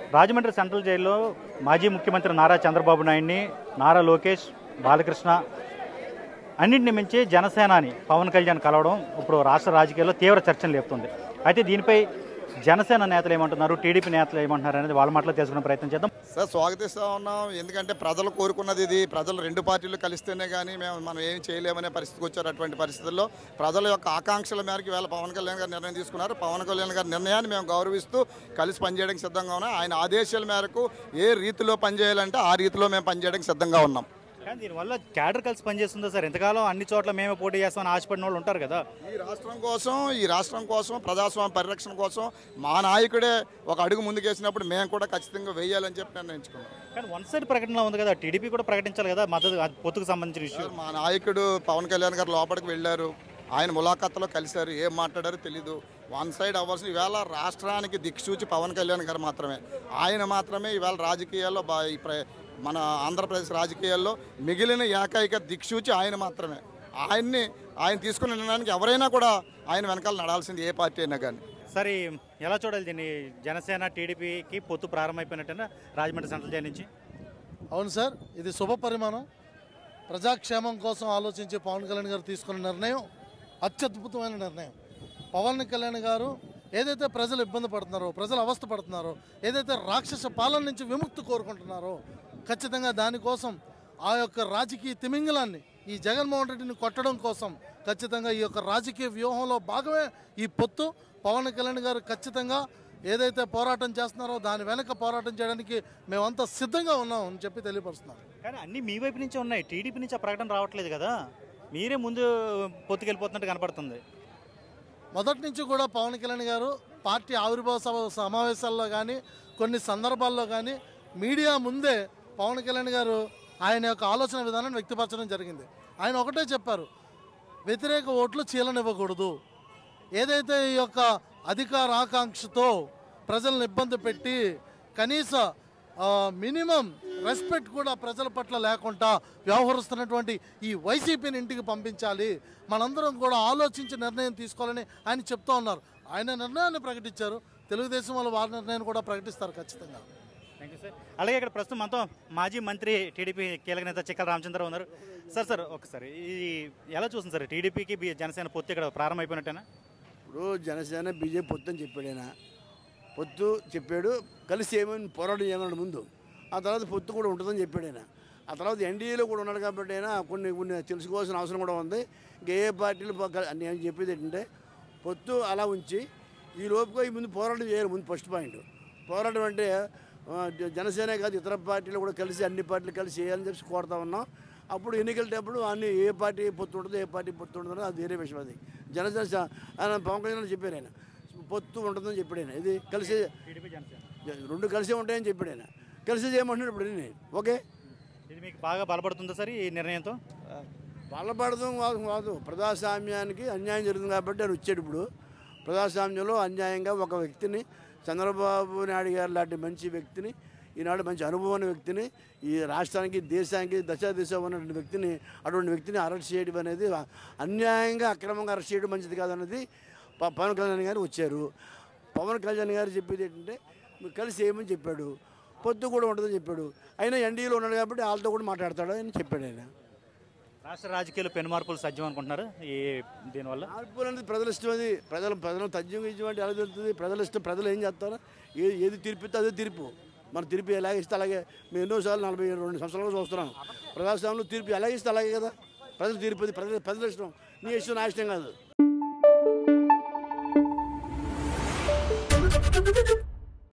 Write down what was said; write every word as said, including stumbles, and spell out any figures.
Rajahmundry central జైల్లో మాజీ ముఖ్యమంత్రి నారా చంద్రబాబు నాయుడిని, నారా లోకేష్, బాలకృష్ణ అన్నింటిని మించి జనసేనాని పవన్ కళ్యాణ్ కలవడం ఇప్పుడు రాష్ట్ర రాజకీయాల్లో తీవ్ర చర్చలు లేపుతుంది. అయితే దీనిపై జనసేన నేతలు ఏమంటున్నారు, టీడీపీ నేతలు ఏమంటున్నారు అనేది వాళ్ళ మాటలో తెలుసుకునే ప్రయత్నం చేద్దాం. సార్ స్వాగతిస్తూ ఉన్నాం. ఎందుకంటే ప్రజలు కోరుకున్నది ఇది. ప్రజలు రెండు పార్టీలు కలిస్తేనే కానీ మేము మనం ఏం చేయలేమనే పరిస్థితికి వచ్చారు. అటువంటి పరిస్థితుల్లో ప్రజల యొక్క ఆకాంక్షల మేరకు వేళ పవన్ కళ్యాణ్ గారు నిర్ణయం తీసుకున్నారు. పవన్ కళ్యాణ్ గారి నిర్ణయాన్ని మేము గౌరవిస్తూ కలిసి పనిచేయడానికి సిద్ధంగా ఉన్నాం. ఆయన ఆదేశాల మేరకు ఏ రీతిలో పనిచేయాలంటే ఆ రీతిలో మేము పనిచేయడానికి సిద్ధంగా ఉన్నాం. కానీ దీనివల్ల క్యాడర్ కలిసి పనిచేస్తుందా సార్? ఎంతకాలం అన్ని చోట్ల మేమే పోటీ చేస్తామని ఆశపడిన వాళ్ళు ఉంటారు కదా. ఈ రాష్ట్రం కోసం ఈ రాష్ట్రం కోసం ప్రజాస్వామ్య పరిరక్షణ కోసం మా నాయకుడే ఒక అడుగు ముందుకేసినప్పుడు మేము కూడా ఖచ్చితంగా వేయాలని చెప్పి నిర్ణయించుకున్నాం. కానీ వన్ సైడ్ ప్రకటనలో ఉంది కదా, టీడీపీ కూడా ప్రకటించాలి కదా మద్దతు, పొత్తుకు సంబంధించిన ఇష్యూ. మా నాయకుడు పవన్ కళ్యాణ్ గారు లోపలికి వెళ్ళారు. ఆయన ములాఖాత్లో కలిశారు. ఏం మాట్లాడారో తెలీదు. వన్ సైడ్ అవ్వాల్సిన ఈవేళ రాష్ట్రానికి దిక్సూచి పవన్ కళ్యాణ్ గారు మాత్రమే. ఆయన మాత్రమే ఈవేళ రాజకీయాల్లో బా మన ఆంధ్రప్రదేశ్ రాజకీయాల్లో మిగిలిన ఏకైక దిక్సూచి ఆయన మాత్రమే. ఆయన్ని ఆయన తీసుకున్న నిర్ణయానికి ఎవరైనా కూడా ఆయన వెనకాల నడాల్సింది, ఏ పార్టీ అయినా కానీ. సరే, ఎలా చూడాలి దీన్ని? జనసేన టీడీపీకి పొత్తు ప్రారంభమైపోయినట్టేనా రాజమండ్రి సెంట్రల్ జైలు నుంచి? అవును సార్, ఇది శుభ పరిమాణం. ప్రజాక్షేమం కోసం ఆలోచించి పవన్ కళ్యాణ్ గారు తీసుకున్న నిర్ణయం అత్యద్భుతమైన నిర్ణయం. పవన్ కళ్యాణ్ గారు ఏదైతే ప్రజలు ఇబ్బంది పడుతున్నారో, ప్రజలు అవస్థ పడుతున్నారో, ఏదైతే రాక్షస పాలన నుంచి విముక్తి కోరుకుంటున్నారో, ఖచ్చితంగా దానికోసం ఆ యొక్క రాజకీయ తిమింగలాన్ని, ఈ జగన్మోహన్ రెడ్డిని కొట్టడం కోసం ఖచ్చితంగా ఈ యొక్క రాజకీయ వ్యూహంలో భాగమే ఈ పొత్తు. పవన్ కళ్యాణ్ గారు ఖచ్చితంగా ఏదైతే పోరాటం చేస్తున్నారో దాని వెనక పోరాటం చేయడానికి మేమంతా సిద్ధంగా ఉన్నాం అని చెప్పి తెలియపరుస్తున్నాం. కానీ అన్నీ మీ వైపు నుంచే ఉన్నాయి, టీడీపీ నుంచి ఆ ప్రకటన రావట్లేదు కదా. మీరే ముందు పొత్తుకెళ్ళిపోతున్నట్టు కనపడుతుంది. మొదటి నుంచి కూడా పవన్ కళ్యాణ్ గారు పార్టీ ఆవిర్భావ సభ సమావేశాల్లో కానీ కొన్ని సందర్భాల్లో కానీ మీడియా ముందే పవన్ కళ్యాణ్ గారు ఆయన యొక్క ఆలోచన విధానాన్ని వ్యక్తపరచడం జరిగింది. ఆయన ఒకటే చెప్పారు, వ్యతిరేక ఓట్లు చీలనివ్వకూడదు. ఏదైతే ఈ యొక్క అధికార ఆకాంక్షతో ప్రజలను ఇబ్బంది పెట్టి కనీస మినిమం రెస్పెక్ట్ కూడా ప్రజల పట్ల లేకుండా వ్యవహరిస్తున్నటువంటి ఈ వైసీపీని ఇంటికి పంపించాలి, మనందరం కూడా ఆలోచించి నిర్ణయం తీసుకోవాలని ఆయన చెప్తూ ఉన్నారు. ఆయన నిర్ణయాన్ని ప్రకటించారు, తెలుగుదేశం వాళ్ళు వారి నిర్ణయాన్ని కూడా ప్రకటిస్తారు ఖచ్చితంగా. Thank you sir. అలాగే ఇక్కడ ప్రస్తుతం మనతో మాజీ మంత్రి, టీడీపీ కీలక నేత చిక్కల రామచంద్రరావు ఉన్నారు. సార్ సార్ ఒకసారి ఇది ఎలా చూస్తుంది సార్? టీడీపీకి జనసేన పొత్తు ఇక్కడ ప్రారంభమైపోయినట్టేనా? ఇప్పుడు జనసేన బీజేపీ పొత్తు అని చెప్పాడు. ఆయన పొత్తు చెప్పాడు, కలిసి ఏమైనా పోరాటం చేయమన్నాడు ముందు. ఆ తర్వాత పొత్తు కూడా ఉంటుందని చెప్పాడు ఆయన. ఆ తర్వాత ఎన్డీఏలో కూడా ఉన్నాడు కాబట్టి ఆయన కొన్ని కొన్ని తెలుసుకోవాల్సిన అవసరం కూడా ఉంది. ఇంకా ఏ పార్టీలు నేను చెప్పేది ఏంటంటే పొత్తు అలా ఉంచి ఈ లోపుగా ఈ ముందు పోరాటం చేయాలి. ముందు ఫస్ట్ పాయింట్ పోరాటం అంటే జనసేనే కాదు ఇతర పార్టీలు కూడా కలిసి అన్ని పార్టీలు కలిసి చేయాలని చెప్పి కోరుతా ఉన్నాం. అప్పుడు ఎన్నికలటప్పుడు అన్ని ఏ పార్టీ పొత్తు ఉంటుందో ఏ పార్టీ పొత్తు ఉంటుందో అది వేరే విషయం. అది జనసేన ఆయన పవన్ కళ్యాణ్ చెప్పారు, ఆయన పొత్తు ఉంటుందని చెప్పాడు. ఆయన ఇది కలిసి రెండు కలిసే ఉంటాయని చెప్పాడు. ఆయన కలిసి చేయమంటున్నాడు. ఇప్పుడు నేను ఓకే, ఇది మీకు బాగా బలపడుతుందా సార్ ఈ నిర్ణయంతో? బలపడదాం కాదు కాదు ప్రజాస్వామ్యానికి అన్యాయం జరుగుతుంది కాబట్టి ఆయన వచ్చాడు. ఇప్పుడు ప్రజాస్వామ్యంలో అన్యాయంగా ఒక వ్యక్తిని, చంద్రబాబు నాయుడు గారు లాంటి మంచి వ్యక్తిని, ఈనాడు మంచి అనుభవం వ్యక్తిని, ఈ రాష్ట్రానికి దేశానికి దశ దిశ ఉన్నటువంటి వ్యక్తిని, అటువంటి వ్యక్తిని అరెస్ట్ చేయడం అనేది అన్యాయంగా అక్రమంగా అరెస్ట్ చేయడం మంచిది కాదన్నది పవన్ కళ్యాణ్ గారు వచ్చారు. పవన్ కళ్యాణ్ గారు చెప్పేది ఏంటంటే కలిసి ఏమని చెప్పాడు, పొత్తు కూడా ఉంటుందని చెప్పాడు. అయినా ఎన్డీఏలో ఉన్నాడు కాబట్టి వాళ్ళతో కూడా మాట్లాడతాడు అని చెప్పాడు. ఆయన రాష్ట్ర రాజకీయాలు పెను మార్పులు సాధ్యం అనుకుంటున్నారు ఈ దీనివల్ల? మార్పులు అనేది ప్రజల ఇష్టం. అది ప్రజలు ప్రజలు తజ్యం ఇష్టం అంటే ఎలా జరుగుతుంది? ప్రజల ఇష్టం. ప్రజలు ఏం చేస్తారో ఏది ఏది తీర్పిస్తే అదే తీర్పు. మన తీర్పు ఎలాగ ఇస్తే అలాగే. మేము ఎన్నోసార్లు నలభై రెండు సంవత్సరాలు చూస్తున్నాం ప్రజాస్వామ్యంలో తీర్పు ఎలాగ ఇస్తే అలాగే కదా. ప్రజలు తీర్పు ప్రజల ప్రజల ఇష్టం. నీ ఇష్టం నా ఇష్టం కాదు.